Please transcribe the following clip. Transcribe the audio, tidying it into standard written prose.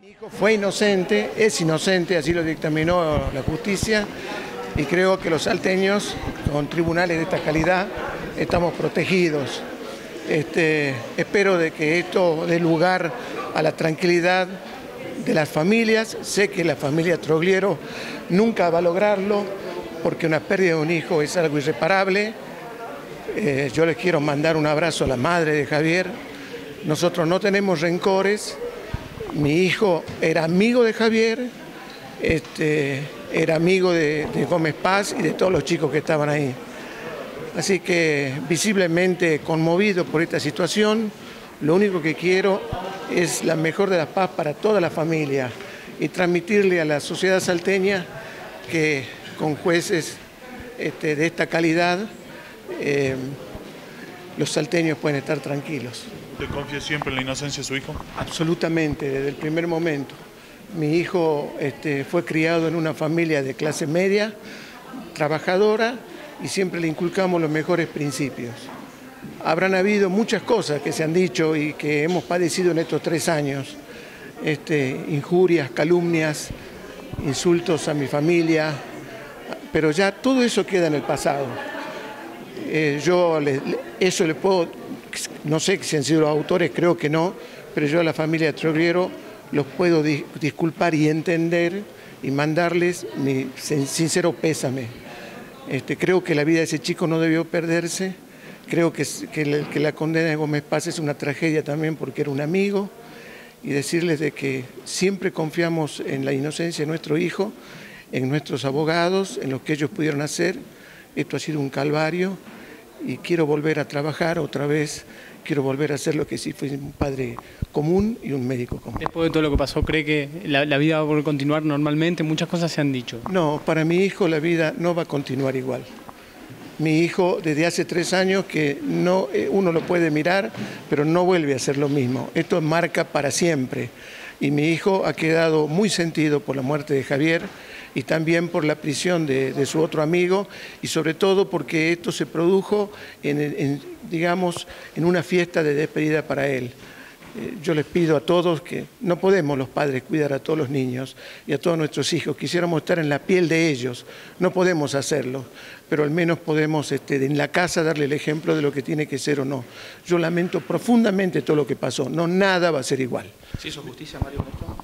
Mi hijo fue inocente, es inocente, así lo dictaminó la justicia, y creo que los salteños, con tribunales de esta calidad, estamos protegidos. Espero de que esto dé lugar a la tranquilidad de las familias. Sé que la familia Trogliero nunca va a lograrlo, porque una pérdida de un hijo es algo irreparable. Yo les quiero mandar un abrazo a la madre de Javier. Nosotros no tenemos rencores. Mi hijo era amigo de Javier, era amigo de Gómez Paz y de todos los chicos que estaban ahí. Así que visiblemente conmovido por esta situación, lo único que quiero es la mejor de la paz para toda la familia y transmitirle a la sociedad salteña que con jueces de esta calidad los salteños pueden estar tranquilos. ¿Usted confía siempre en la inocencia de su hijo? Absolutamente, desde el primer momento. Mi hijo fue criado en una familia de clase media, trabajadora, y siempre le inculcamos los mejores principios. Habrán habido muchas cosas que se han dicho y que hemos padecido en estos 3 años. Injurias, calumnias, insultos a mi familia, pero ya todo eso queda en el pasado. Eso le puedo, no sé si han sido los autores, creo que no, pero yo a la familia Trogliero los puedo disculpar y entender y mandarles mi sincero pésame. Creo que la vida de ese chico no debió perderse. Creo que la condena de Gómez Paz es una tragedia también porque era un amigo, y decirles de que siempre confiamos en la inocencia de nuestro hijo, en nuestros abogados, en lo que ellos pudieron hacer. Esto ha sido un calvario y quiero volver a trabajar otra vez, quiero volver a hacer lo que sí fue un padre común y un médico común. Después de todo lo que pasó, ¿cree que la vida va a volver a continuar normalmente? Muchas cosas se han dicho. No, para mi hijo la vida no va a continuar igual. Mi hijo desde hace 3 años que uno lo puede mirar, pero no vuelve a ser lo mismo. Esto marca para siempre. Y mi hijo ha quedado muy sentido por la muerte de Javier y también por la prisión de su otro amigo, y sobre todo porque esto se produjo digamos, en una fiesta de despedida para él. Yo les pido a todos que no podemos los padres cuidar a todos los niños y a todos nuestros hijos. Quisiéramos estar en la piel de ellos, no podemos hacerlo, pero al menos podemos en la casa darle el ejemplo de lo que tiene que ser o no. Yo lamento profundamente todo lo que pasó, nada va a ser igual. ¿Se hizo justicia, Mario?